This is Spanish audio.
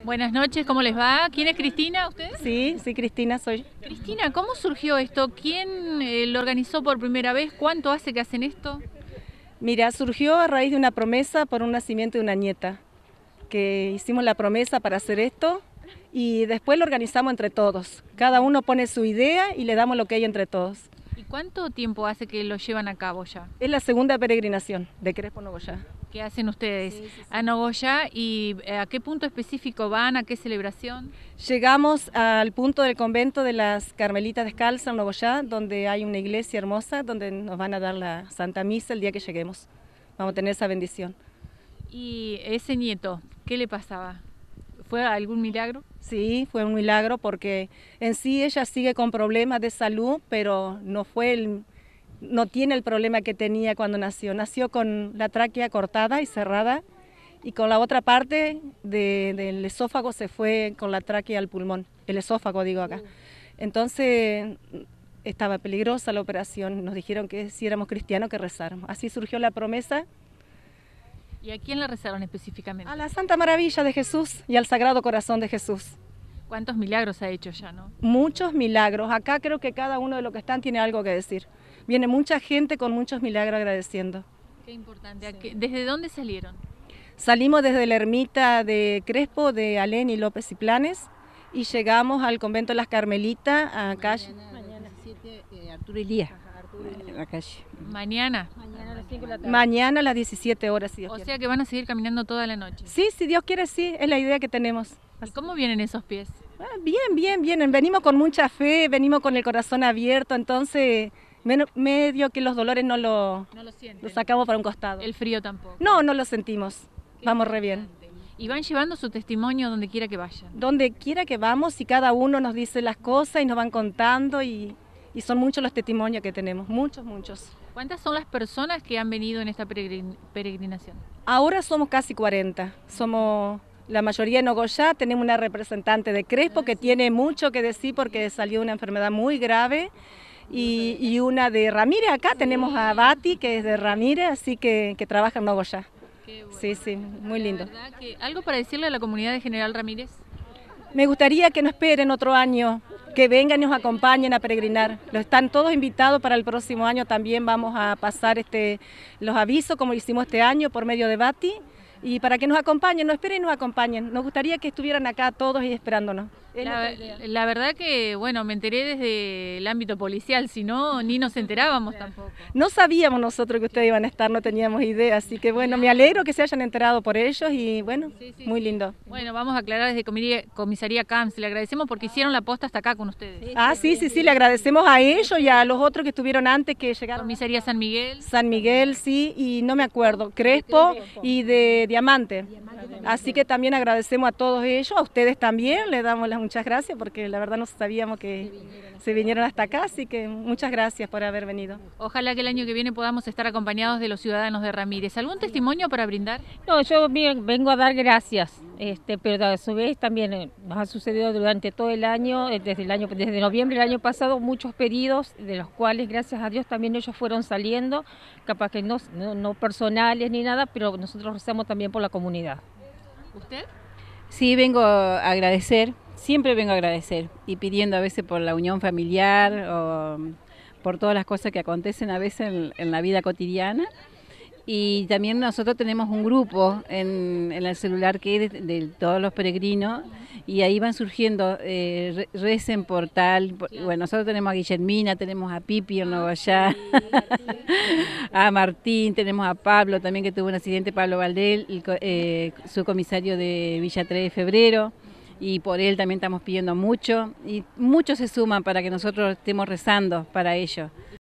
Buenas noches, ¿cómo les va? ¿Quién es Cristina, usted? Sí, Cristina soy. Cristina, ¿cómo surgió esto? ¿Quién lo organizó por primera vez? ¿Cuánto hace que hacen esto? Mira, surgió a raíz de una promesa por un nacimiento de una nieta, que hicimos la promesa para hacer esto y después lo organizamos entre todos. Cada uno pone su idea y le damos lo que hay entre todos. ¿Y cuánto tiempo hace que lo llevan a cabo ya? Es la segunda peregrinación de Crespo Nogoyá. ¿Qué hacen ustedes a Nogoyá y a qué punto específico van, a qué celebración? Llegamos al punto del convento de las Carmelitas Descalzas en Nogoyá, donde hay una iglesia hermosa, donde nos van a dar la Santa Misa el día que lleguemos. Vamos a tener esa bendición. ¿Y ese nieto, qué le pasaba? ¿Fue algún milagro? Sí, fue un milagro porque en sí ella sigue con problemas de salud, pero no tiene el problema que tenía cuando nació. Nació con la tráquea cortada y cerrada y con la otra parte del esófago se fue con la tráquea al pulmón, el esófago digo acá. Entonces estaba peligrosa la operación, nos dijeron que si éramos cristianos que rezáramos. Así surgió la promesa. ¿Y a quién le rezaron específicamente? A la Santa Maravilla de Jesús y al Sagrado Corazón de Jesús. ¿Cuántos milagros ha hecho ya, no? Muchos milagros. Acá creo que cada uno de los que están tiene algo que decir. Viene mucha gente con muchos milagros agradeciendo. Qué importante. Sí. ¿Desde dónde salieron? Salimos desde la ermita de Crespo, de Alén y López y Planes, y llegamos al convento de las Carmelitas, a calle. Mañana 17, Arturo Elías, en la calle. ¿Mañana? Mañana a las 5 de la tarde. Mañana a las 17 horas, si Dios quiere. O sea que van a seguir caminando toda la noche. Sí, si Dios quiere, sí, es la idea que tenemos. ¿Y cómo vienen esos pies? Bien, vienen. Venimos con mucha fe, venimos con el corazón abierto, entonces medio que los dolores no lo sacamos para un costado. ¿El frío tampoco? No lo sentimos. Vamos re bien. Y van llevando su testimonio donde quiera que vayan. Donde quiera que vamos y cada uno nos dice las cosas y nos van contando y son muchos los testimonios que tenemos, muchos. ¿Cuántas son las personas que han venido en esta peregrinación? Ahora somos casi 40, somos la mayoría de Nogoyá, tenemos una representante de Crespo que tiene mucho que decir porque salió una enfermedad muy grave y una de Ramírez, acá tenemos a Bati que es de Ramírez, así que trabaja en Nogoyá. Bueno. Sí, muy lindo. ¿Algo para decirle a la comunidad de General Ramírez? Me gustaría que no esperen otro año, que vengan y nos acompañen a peregrinar. Están todos invitados para el próximo año, también vamos a pasar los avisos como hicimos este año por medio de Bati y para que nos acompañen, no esperen y nos acompañen. Nos gustaría que estuvieran acá todos y esperándonos. La verdad que, bueno, me enteré desde el ámbito policial, si no, ni nos enterábamos tampoco. No sabíamos nosotros que ustedes iban a estar, no teníamos idea, así que bueno, me alegro que se hayan enterado por ellos y bueno, sí, muy lindo. Bueno, vamos a aclarar desde Comisaría Camps, le agradecemos porque hicieron la posta hasta acá con ustedes. Sí, le agradecemos a ellos y a los otros que estuvieron antes que llegaron. Comisaría San Miguel. San Miguel, sí, y no me acuerdo, Crespo y de Diamante. Así que también agradecemos a todos ellos, a ustedes también, les damos las muchas gracias porque la verdad no sabíamos que se vinieron hasta acá, así que muchas gracias por haber venido. Ojalá que el año que viene podamos estar acompañados de los ciudadanos de Ramírez. ¿Algún testimonio para brindar? No, yo vengo a dar gracias, pero a su vez también nos ha sucedido durante todo el año, desde noviembre del año pasado, muchos pedidos, de los cuales gracias a Dios también ellos fueron saliendo, capaz que no personales ni nada, pero nosotros rezamos también por la comunidad. ¿Usted? Sí, vengo a agradecer, siempre vengo a agradecer y pidiendo a veces por la unión familiar o por todas las cosas que acontecen a veces en la vida cotidiana. Y también nosotros tenemos un grupo en el celular que es de todos los peregrinos y ahí van surgiendo, recen por tal, bueno, nosotros tenemos a Guillermina, tenemos a Pipi en Nogoyá, a Martín, tenemos a Pablo también que tuvo un accidente, Pablo Valdel, su comisario de Villa 3 de Febrero. Y por él también estamos pidiendo mucho y muchos se suman para que nosotros estemos rezando para ellos.